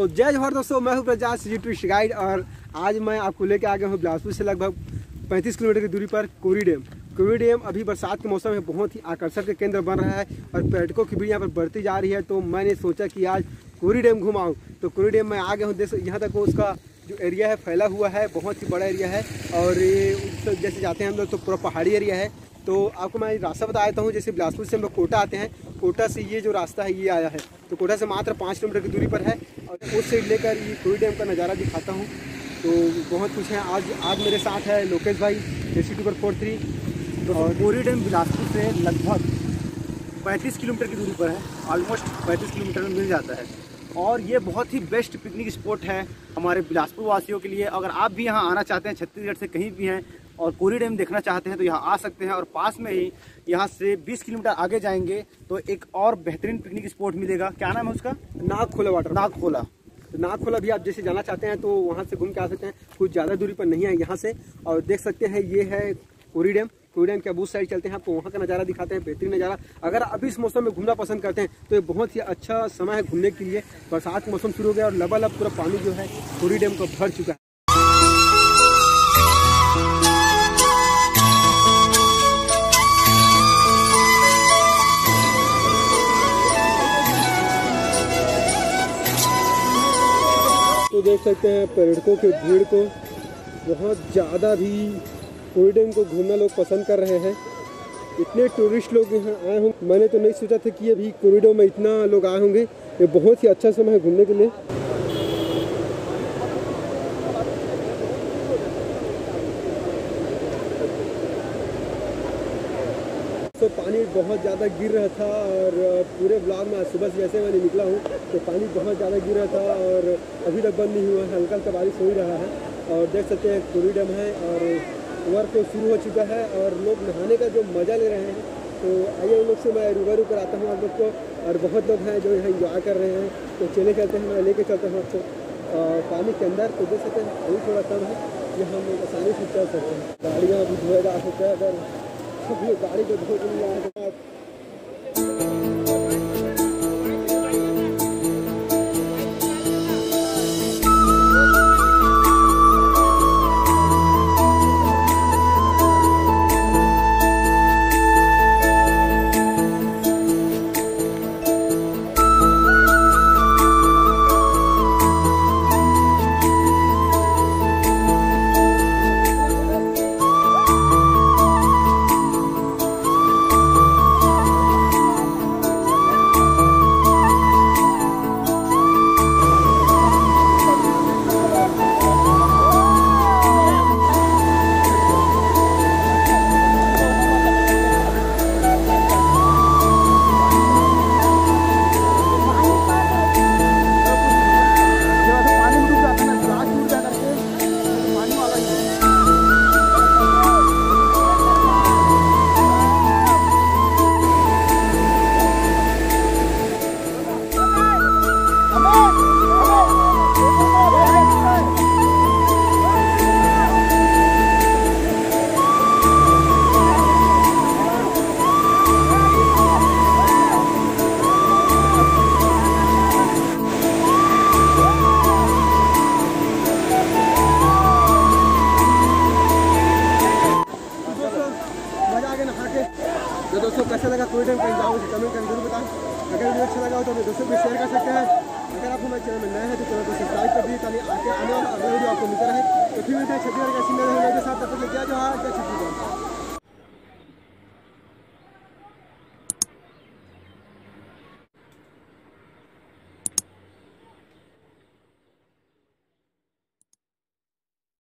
तो जय जवाहर दोस्तों, मैं हूं प्रजास टूरिस्ट गाइड और आज मैं आपको लेके आ गया हूं बिलासपुर से लगभग 35 किलोमीटर की दूरी पर कोरी डैम। कोरी डैम अभी बरसात के मौसम में बहुत ही आकर्षण के केंद्र बन रहा है और पर्यटकों की भीड़ यहाँ पर बढ़ती जा रही है। तो मैंने सोचा कि आज कोरी डैम घुमाऊं। तो कोरी डैम में आ गया हूँ। जैसे यहाँ तक उसका जो एरिया है फैला हुआ है, बहुत ही बड़ा एरिया है और ये जैसे जाते हैं हम लोग तो पूरा पहाड़ी एरिया है। तो आपको मैं रास्ता बता देता हूँ। जैसे बिलासपुर से हम लोग कोटा आते हैं, कोटा से ये जो रास्ता है ये आया है, तो कोटा से मात्र 5 किलोमीटर की दूरी पर है और उस साइड लेकर ये कोरी डैम का नज़ारा दिखाता हूँ। तो बहुत कुछ है। आज मेरे साथ है लोकेश भाई, AC243। और कोरी डैम बिलासपुर से लगभग 35 किलोमीटर की दूरी पर है, ऑलमोस्ट 35 किलोमीटर में मिल जाता है और ये बहुत ही बेस्ट पिकनिक स्पॉट है हमारे बिलासपुर वासियों के लिए। अगर आप भी यहाँ आना चाहते हैं, छत्तीसगढ़ से कहीं भी हैं और कोरी डैम देखना चाहते हैं तो यहाँ आ सकते हैं। और पास में ही यहाँ से 20 किलोमीटर आगे जाएंगे तो एक और बेहतरीन पिकनिक स्पॉट मिलेगा। क्या नाम है उसका? नागखोला वाटर। नागखोला। तो नागखोला भी आप जैसे जाना चाहते हैं तो वहाँ से घूम के आ सकते हैं। कुछ ज़्यादा दूरी पर नहीं है यहाँ से। और देख सकते हैं ये है कोरी डैम। कोरी डैम के अबूस साइड चलते हैं, आपको वहाँ का नज़ारा दिखाते हैं, बेहतरीन नज़ारा। अगर अभी इस मौसम में घूमना पसंद करते हैं तो ये बहुत ही अच्छा समय है घूमने के लिए। बरसात का मौसम शुरू हो गया और लबालब पूरा पानी जो है कोरी डैम को भर चुका है। तो देख सकते हैं पर्यटकों की भीड़ को, बहुत ज़्यादा भी कोरी डैम को घूमना लोग पसंद कर रहे हैं। इतने टूरिस्ट लोग यहाँ आए होंगे, मैंने तो नहीं सोचा था कि अभी कोरी डैम में इतना लोग आए होंगे। ये बहुत ही अच्छा समय है घूमने के लिए। तो पानी बहुत ज़्यादा गिर रहा था और पूरे ब्लॉक में सुबह से जैसे मैंने निकला हूँ तो पानी बहुत ज़्यादा गिर रहा था और अभी तक बंद नहीं हुआ है, हल्का हल्का बारिश हो ही रहा है। और देख सकते हैं कोरी डैम है और वर्क तो शुरू हो चुका है और लोग नहाने का जो मज़ा ले रहे हैं। तो आइए उन लोग से मैं रूबरू कराता हूँ आप लोग को। और बहुत लोग हैं जो यहाँ इंजॉय कर रहे हैं, तो चले चलते हैं, मैं लेके चलता हूँ आपको पानी के अंदर। तो देख सकते हैं अभी थोड़ा कम है, ये हम आसानी से चल सकते हैं। गाड़ियाँ अभी धोया जा सकता है, अगर अभी गाड़ी को धो के नहीं आने के बाद तो दोस्तों कैसा लगा कोरी डैम का जाओ कमेंट करके जरूर बताएं। अगर वीडियो अच्छा लगा हो तो अपने दोस्तों को शेयर कर सकते हैं। अगर आप हमारे चैनल में नए हैं तो चैनल को सब्सक्राइब कर दीजिए ताकि आने वाला अगला वीडियो आपको मिलता रहे। तो फिर मिलते हैं छत्तीसगढ़ का